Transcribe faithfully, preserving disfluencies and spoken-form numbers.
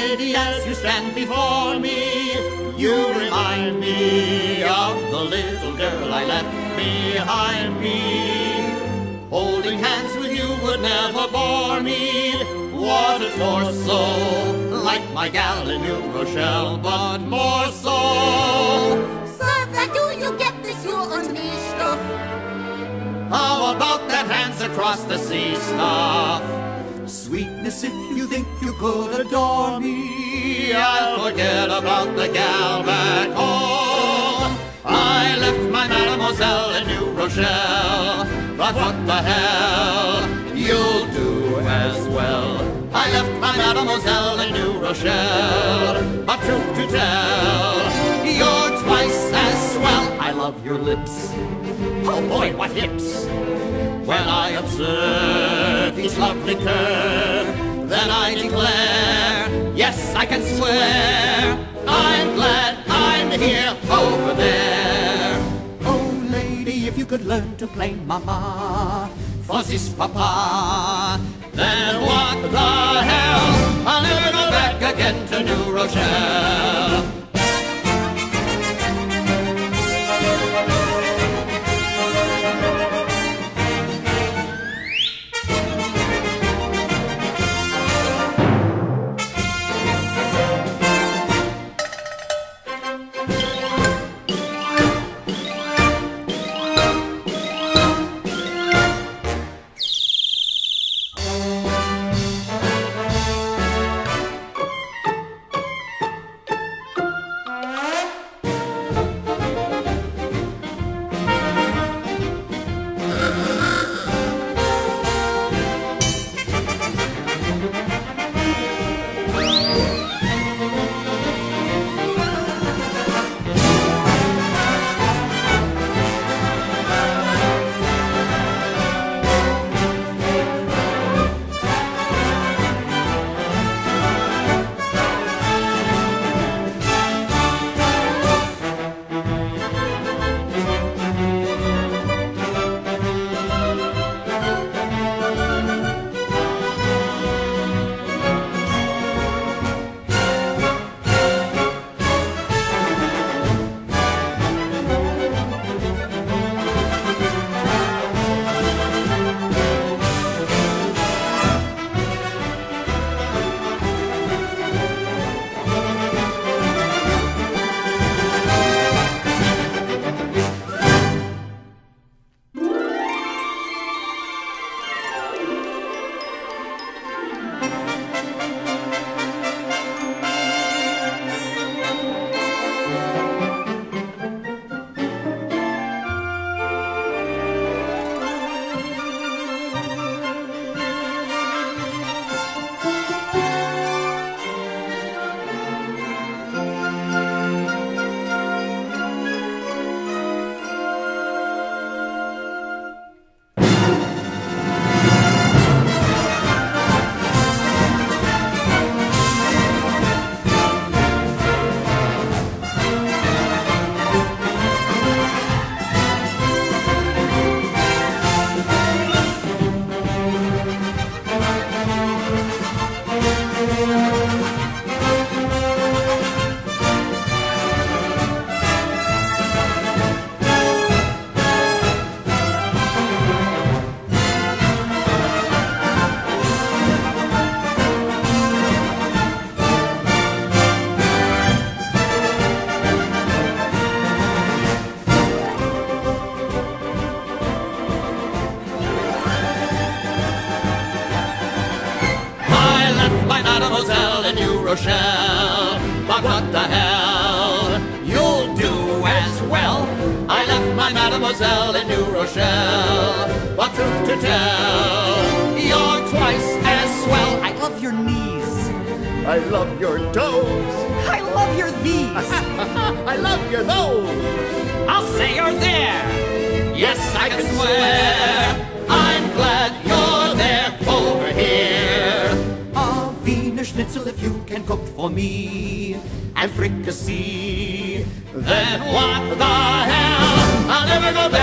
lady, as you stand before me, you remind me of the little girl I left behind me. Holding hands with you would never bore me. What a torso, like my gal in New Rochelle, but more so. Sir, do you get this, you und me stuff? How about that hands across the sea stuff? Sweetness, if you think you could adore me, I'll forget about the gal back home. I left my mademoiselle in New Rochelle, but what the hell, you'll do as well. I left my mademoiselle in New Rochelle, but truth to tell, you're twice as swell. I love your lips, oh boy, what hips! When I observe each lovely curve, then I declare, yes, I can swear, I'm glad I'm here over there. Oh, lady, if you could learn to play mammah for zizz, pappah, then what the hell? I'll never go back again to New Rochelle. Mademoiselle in New Rochelle, but what the hell, you'll do as well. I left my mademoiselle in New Rochelle, but truth to tell, you're twice as swell. I love your knees, I love your toes, I love your these, I love your those. I'll say you're there. Yes, I can swear, I'm glad you're there over here. A Wiener Schnitzel if you can cook for me, and fricassee, then what the hell, I'll never go back.